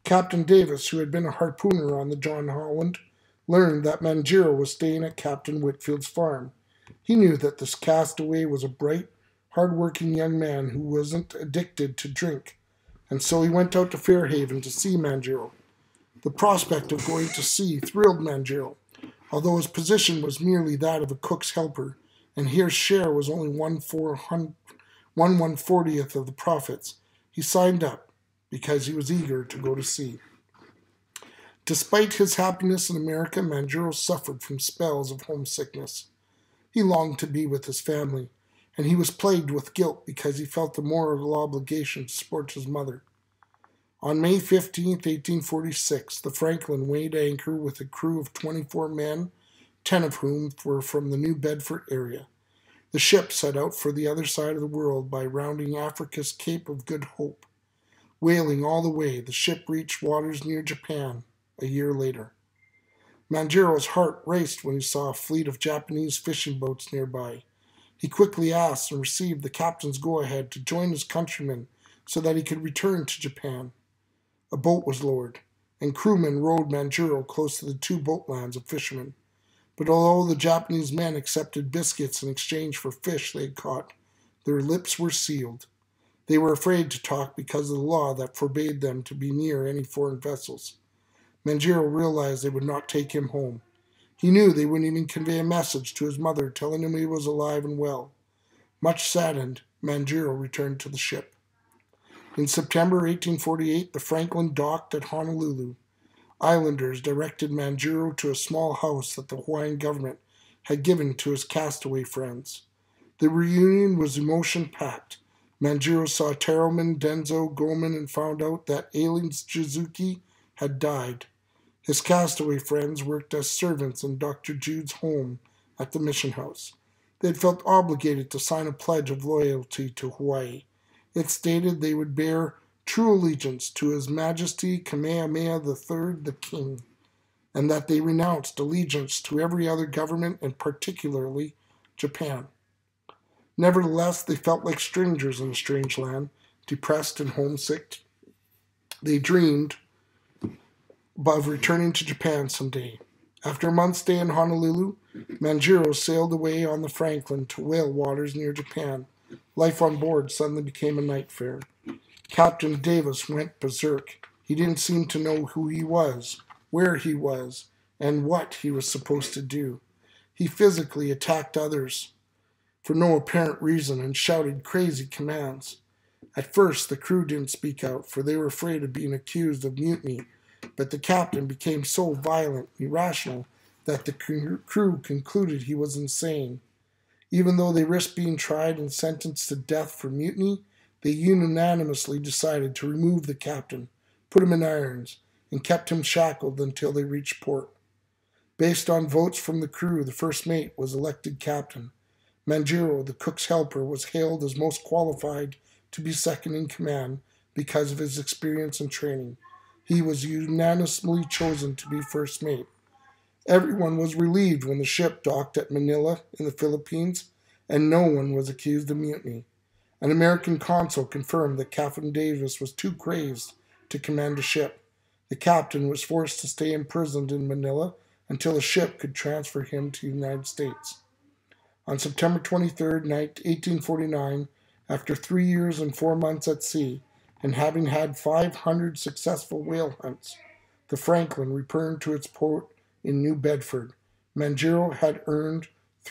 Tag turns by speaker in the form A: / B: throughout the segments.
A: Captain Davis, who had been a harpooner on the John Holland, learned that Manjiro was staying at Captain Whitfield's farm. He knew that this castaway was a bright, hard-working young man who wasn't addicted to drink, and so he went out to Fairhaven to see Manjiro. The prospect of going to sea thrilled Manjiro, although his position was merely that of a cook's helper, and his share was only 1/140th of the profits. He signed up because he was eager to go to sea. Despite his happiness in America, Manjiro suffered from spells of homesickness. He longed to be with his family, and he was plagued with guilt because he felt the moral obligation to support his mother. On May 15, 1846, the Franklin weighed anchor with a crew of 24 men, 10 of whom were from the New Bedford area. The ship set out for the other side of the world by rounding Africa's Cape of Good Hope. Whaling all the way, the ship reached waters near Japan a year later. Manjiro's heart raced when he saw a fleet of Japanese fishing boats nearby. He quickly asked and received the captain's go-ahead to join his countrymen so that he could return to Japan. A boat was lowered, and crewmen rowed Manjiro close to the two boatlands of fishermen. But although the Japanese men accepted biscuits in exchange for fish they had caught, their lips were sealed. They were afraid to talk because of the law that forbade them to be near any foreign vessels. Manjiro realized they would not take him home. He knew they wouldn't even convey a message to his mother telling him he was alive and well. Much saddened, Manjiro returned to the ship. In September 1848, the Franklin docked at Honolulu. Islanders directed Manjiro to a small house that the Hawaiian government had given to his castaway friends. The reunion was emotion-packed. Manjiro saw Teruman, Denzo, Goman, and found out that Aileen Suzuki had died. His castaway friends worked as servants in Dr. Jude's home at the mission house. They had felt obligated to sign a pledge of loyalty to Hawaii. It stated they would bear true allegiance to His Majesty Kamehameha III, the King, and that they renounced allegiance to every other government and particularly Japan. Nevertheless, they felt like strangers in a strange land, depressed and homesick. They dreamed of returning to Japan someday. After a month's stay in Honolulu, Manjiro sailed away on the Franklin to whale waters near Japan. Life on board suddenly became a nightmare. Captain Davis went berserk. He didn't seem to know who he was, where he was, and what he was supposed to do. He physically attacked others for no apparent reason and shouted crazy commands. At first, the crew didn't speak out, for they were afraid of being accused of mutiny, but the captain became so violent and irrational that the crew concluded he was insane. Even though they risked being tried and sentenced to death for mutiny, they unanimously decided to remove the captain, put him in irons, and kept him shackled until they reached port. Based on votes from the crew, the first mate was elected captain. Manjiro, the cook's helper, was hailed as most qualified to be second in command because of his experience and training. He was unanimously chosen to be first mate. Everyone was relieved when the ship docked at Manila in the Philippines, and no one was accused of mutiny. An American consul confirmed that Captain Davis was too crazed to command a ship. The captain was forced to stay imprisoned in Manila until a ship could transfer him to the United States. On September 23, 1849, after 3 years and 4 months at sea, and having had 500 successful whale hunts, the Franklin returned to its port in New Bedford. Manjiro had earned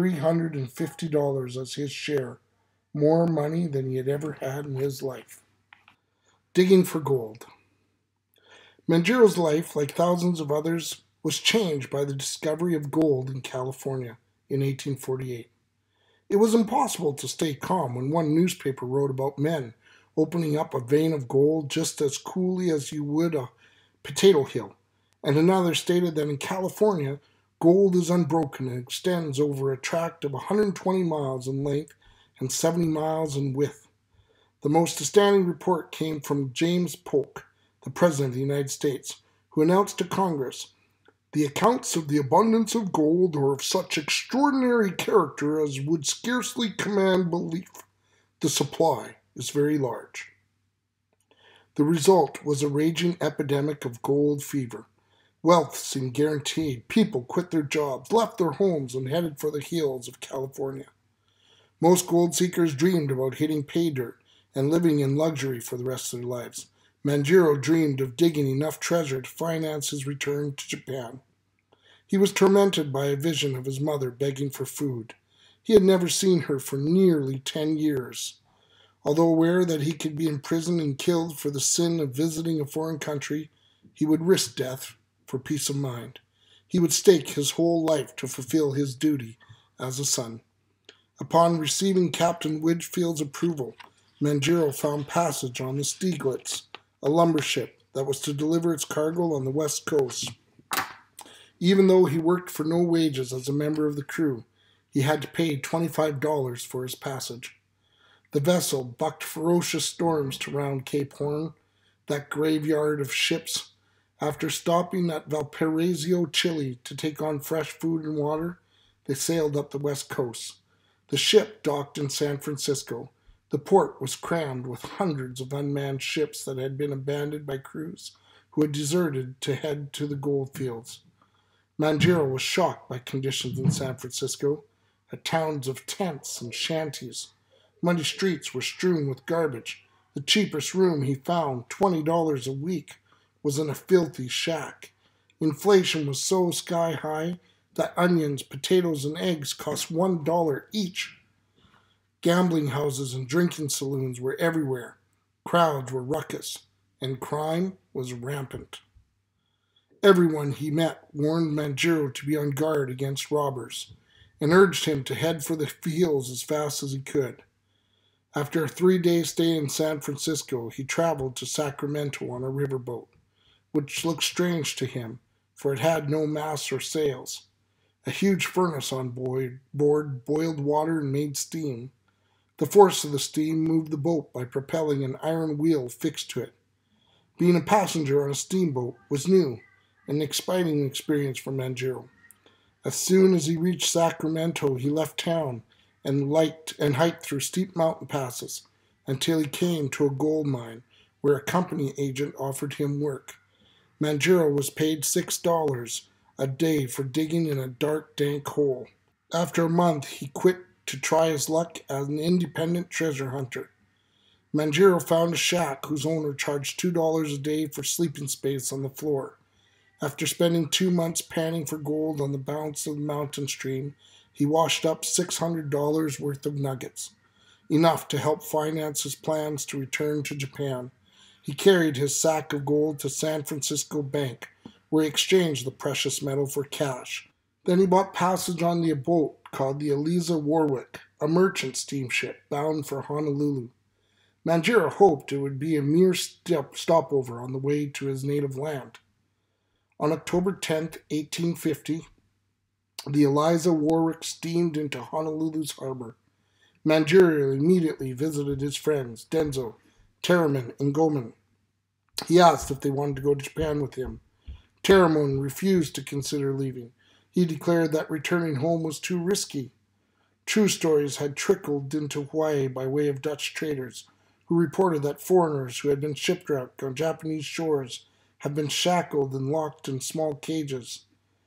A: $350 as his share, more money than he had ever had in his life. Digging for gold. Manjiro's life, like thousands of others, was changed by the discovery of gold in California in 1848. It was impossible to stay calm when one newspaper wrote about men opening up a vein of gold just as coolly as you would a potato hill, and another stated that in California, gold is unbroken and extends over a tract of 120 miles in length and 70 miles in width. The most astounding report came from James Polk, the President of the United States, who announced to Congress, "The accounts of the abundance of gold are of such extraordinary character as would scarcely command belief. The supply is very large." The result was a raging epidemic of gold fever. Wealth seemed guaranteed. People quit their jobs, left their homes, and headed for the hills of California. Most gold seekers dreamed about hitting pay dirt and living in luxury for the rest of their lives. Manjiro dreamed of digging enough treasure to finance his return to Japan. He was tormented by a vision of his mother begging for food. He had never seen her for nearly 10 years. Although aware that he could be imprisoned and killed for the sin of visiting a foreign country, he would risk death for peace of mind. He would stake his whole life to fulfill his duty as a son. Upon receiving Captain Widgefield's approval, Manjiro found passage on the Stieglitz, a lumber ship that was to deliver its cargo on the west coast. Even though he worked for no wages as a member of the crew, he had to pay $25 for his passage. The vessel bucked ferocious storms to round Cape Horn, that graveyard of ships. After stopping at Valparaiso, Chile to take on fresh food and water, they sailed up the west coast. The ship docked in San Francisco. The port was crammed with hundreds of unmanned ships that had been abandoned by crews who had deserted to head to the gold fields. Manjiro was shocked by conditions in San Francisco, a town of tents and shanties. Muddy streets were strewn with garbage. The cheapest room he found, $20 a week, was in a filthy shack. Inflation was so sky high that onions, potatoes, and eggs cost $1 each. Gambling houses and drinking saloons were everywhere. Crowds were ruckus, and crime was rampant. Everyone he met warned Manjiro to be on guard against robbers, and urged him to head for the fields as fast as he could. After a 3-day stay in San Francisco, he traveled to Sacramento on a riverboat, which looked strange to him, for it had no masts or sails. A huge furnace on board boiled water and made steam. The force of the steam moved the boat by propelling an iron wheel fixed to it. Being a passenger on a steamboat was new, an exciting experience for Manjiro. As soon as he reached Sacramento, he left town and hiked through steep mountain passes until he came to a gold mine where a company agent offered him work. Manjiro was paid $6 a day for digging in a dark, dank hole. After a month, he quit to try his luck as an independent treasure hunter. Manjiro found a shack whose owner charged $2 a day for sleeping space on the floor. After spending 2 months panning for gold on the bounce of the mountain stream, he washed up $600 worth of nuggets, enough to help finance his plans to return to Japan. He carried his sack of gold to San Francisco Bank, where he exchanged the precious metal for cash. Then he bought passage on the boat called the Eliza Warwick, a merchant steamship bound for Honolulu. Manjiro hoped it would be a mere stopover on the way to his native land. On October 10, 1850, the Eliza Warwick steamed into Honolulu's harbor. Manjiro immediately visited his friends, Denzo, Teramon, and Gomen. He asked if they wanted to go to Japan with him. Teramon refused to consider leaving. He declared that returning home was too risky. True stories had trickled into Hawaii by way of Dutch traders, who reported that foreigners who had been shipwrecked on Japanese shores had been shackled and locked in small cages.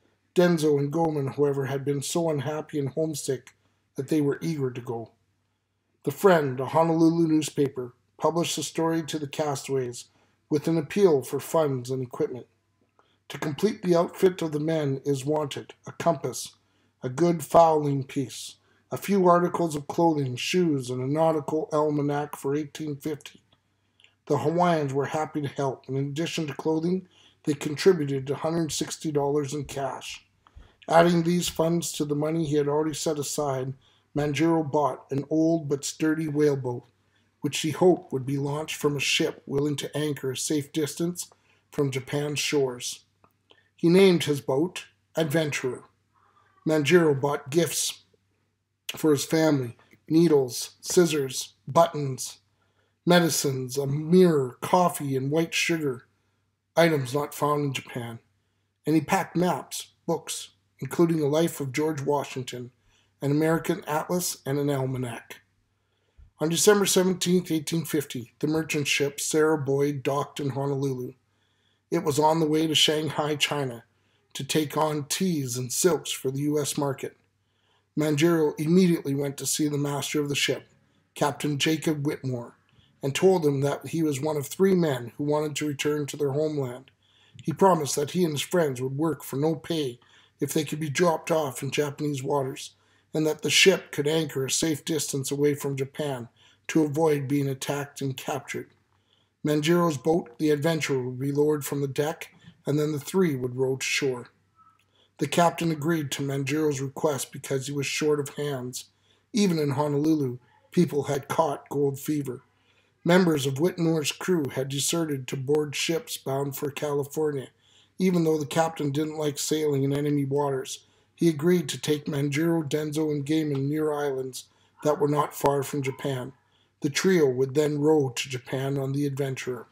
A: Denzo and Gomen, however, had been so unhappy and homesick that they were eager to go. The Friend, a Honolulu newspaper, published the story to the castaways with an appeal for funds and equipment. To complete the outfit of the men is wanted a compass, a good fowling piece, a few articles of clothing, shoes, and a nautical almanac for 1850. The Hawaiians were happy to help, and in addition to clothing, they contributed $160 in cash. Adding these funds to the money he had already set aside, Manjiro bought an old but sturdy whaleboat, which he hoped would be launched from a ship willing to anchor a safe distance from Japan's shores. He named his boat Adventurer. Manjiro bought gifts for his family, needles, scissors, buttons, medicines, a mirror, coffee, and white sugar, items not found in Japan. And he packed maps, books, including a life of George Washington, an American atlas, and an almanac. On December 17, 1850, the merchant ship Sarah Boyd docked in Honolulu. It was on the way to Shanghai, China, to take on teas and silks for the U.S. market. Manjiro immediately went to see the master of the ship, Captain Jacob Whitmore, and told him that he was one of 3 men who wanted to return to their homeland. He promised that he and his friends would work for no pay if they could be dropped off in Japanese waters, and that the ship could anchor a safe distance away from Japan to avoid being attacked and captured. Manjiro's boat, the Adventurer, would be lowered from the deck, and then the 3 would row to shore. The captain agreed to Manjiro's request because he was short of hands. Even in Honolulu, people had caught gold fever. Members of Whitmore's crew had deserted to board ships bound for California. Even though the captain didn't like sailing in enemy waters, he agreed to take Manjiro, Denzo, and Gaiman near islands that were not far from Japan. The trio would then row to Japan on the Adventurer.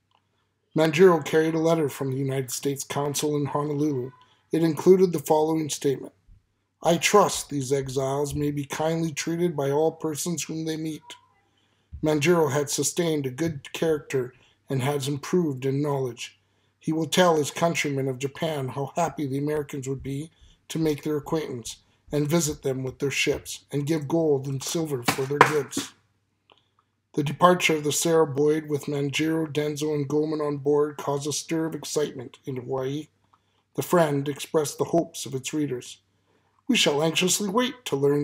A: Manjiro carried a letter from the United States Consul in Honolulu. It included the following statement: "I trust these exiles may be kindly treated by all persons whom they meet." Manjiro had sustained a good character and has improved in knowledge. He will tell his countrymen of Japan how happy the Americans would be to make their acquaintance and visit them with their ships and give gold and silver for their goods. The departure of the Sarah Boyd with Manjiro, Denzo, and Goman on board caused a stir of excitement in Hawaii. The Friend expressed the hopes of its readers. "We shall anxiously wait to learn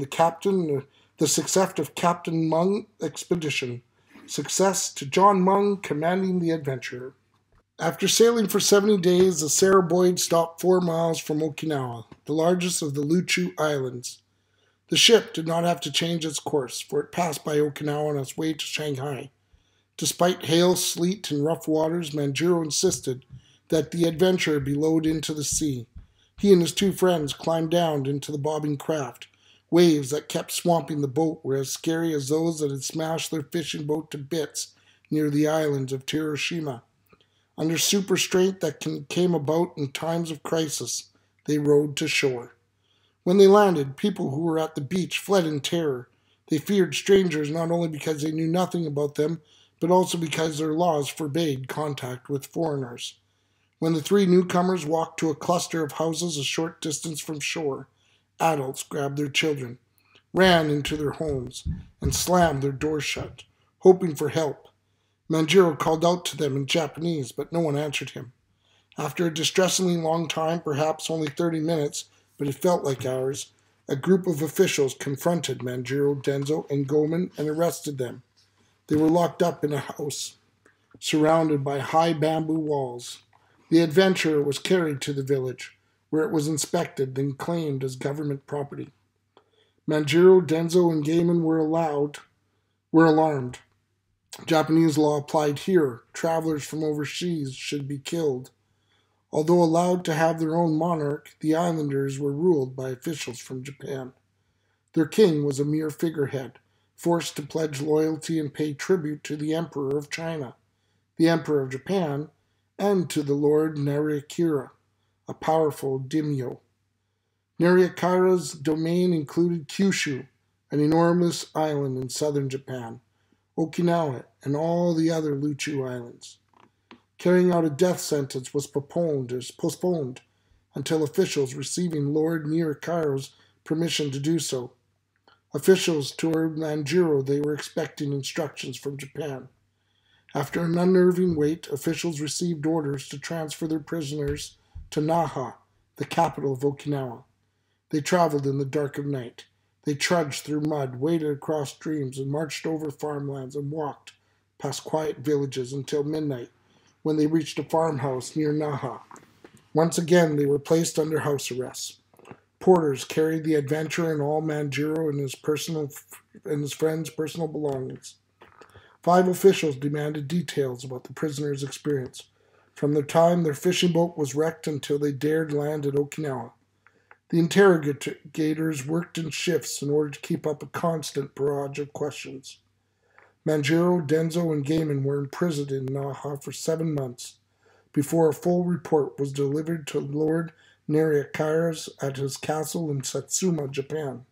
A: the success of Captain Mung expedition. Success to John Mung, commanding the Adventurer." After sailing for 70 days, the Sarah Boyd stopped 4 miles from Okinawa, the largest of the Luchu Islands. The ship did not have to change its course, for it passed by Okinawa on its way to Shanghai. Despite hail, sleet, and rough waters, Manjiro insisted that the Adventurer be lowered into the sea. He and his 2 friends climbed down into the bobbing craft. Waves that kept swamping the boat were as scary as those that had smashed their fishing boat to bits near the islands of Hiroshima. Under super strength that came about in times of crisis, they rowed to shore. When they landed, people who were at the beach fled in terror. They feared strangers not only because they knew nothing about them, but also because their laws forbade contact with foreigners. When the 3 newcomers walked to a cluster of houses a short distance from shore, adults grabbed their children, ran into their homes, and slammed their doors shut, hoping for help. Manjiro called out to them in Japanese, but no one answered him. After a distressingly long time, perhaps only 30 minutes, but it felt like hours, a group of officials confronted Manjiro, Denzo, and Goman and arrested them. They were locked up in a house, surrounded by high bamboo walls. The Adventurer was carried to the village, where it was inspected, then claimed as government property. Manjiro, Denzo, and Gaiman were alarmed. Japanese law applied here. Travelers from overseas should be killed. Although allowed to have their own monarch, the islanders were ruled by officials from Japan. Their king was a mere figurehead, forced to pledge loyalty and pay tribute to the Emperor of China, the Emperor of Japan, and to the Lord Nariakira, a powerful daimyo. Nariakira's domain included Kyushu, an enormous island in southern Japan, Okinawa, and all the other Luchu islands. Carrying out a death sentence was postponed until officials receiving Lord Nariakira's permission to do so. Officials told Manjiro they were expecting instructions from Japan. After an unnerving wait, officials received orders to transfer their prisoners to Naha, the capital of Okinawa. They traveled in the dark of night. They trudged through mud, waded across streams, and marched over farmlands and walked past quiet villages until midnight, when they reached a farmhouse near Naha. Once again, they were placed under house arrest. Porters carried the Adventurer and all Manjiro and his friends' personal belongings. 5 officials demanded details about the prisoners' experience, from the time their fishing boat was wrecked until they dared land at Okinawa. The interrogators worked in shifts in order to keep up a constant barrage of questions. Manjiro, Denzo, and Gaiman were imprisoned in Naha for 7 months before a full report was delivered to Lord Nariakira's at his castle in Satsuma, Japan.